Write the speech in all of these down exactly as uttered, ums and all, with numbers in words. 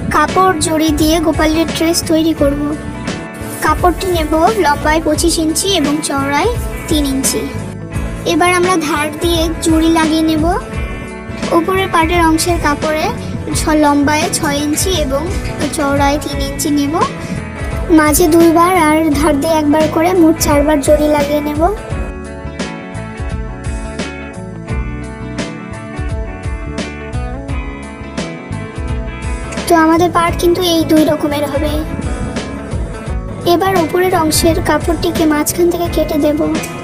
কাপড় জড়ি দিয়ে গোপালের ড্রেস তৈরি করব। কাপড়টি নেব লম্বায় পঁচিশ ইঞ্চি এবং চওড়ায় তিন ইঞ্চি। এবার আমরা ধার দিয়ে জড়ি লাগিয়ে নেব। উপরের পাটের অংশের কাপড়ে লম্বায় ছয় ইঞ্চি এবং চওড়ায় তিন ইঞ্চি নেব। মাঝে দুইবার আর ধার দিয়ে একবার করে মোট চারবার জড়ি লাগিয়ে নেব। তো আমাদের পাট কিন্তু এই দুই রকমের হবে। এবার উপরের অংশের কাপড়টিকে মাঝখান থেকে কেটে দেব,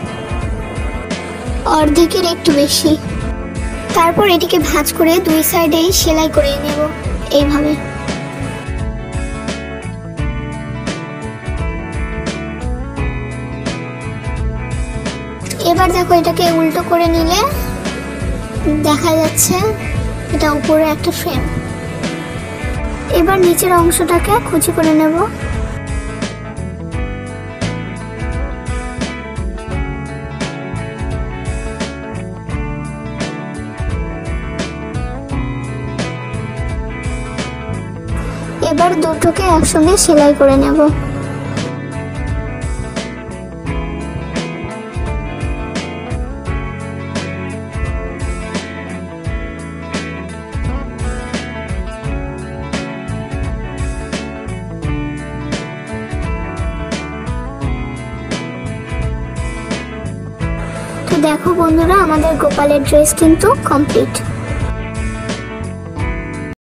অর্ধেকের একটু বেশি। তারপর এটিকে ভাঁজ করে দুই সাইডেই সেলাই করে নেব এইভাবে। এবার দেখো এটাকে উল্টো করে নিলে দেখা যাচ্ছে এটা উপরে একটা ফ্রেম। এবার নিচের অংশটাকে কুচি করে নেব। এবার দুটোকে একসঙ্গে সেলাই করে নেব। তো দেখো বন্ধুরা, আমাদের গোপালের ড্রেস কিন্তু কমপ্লিট।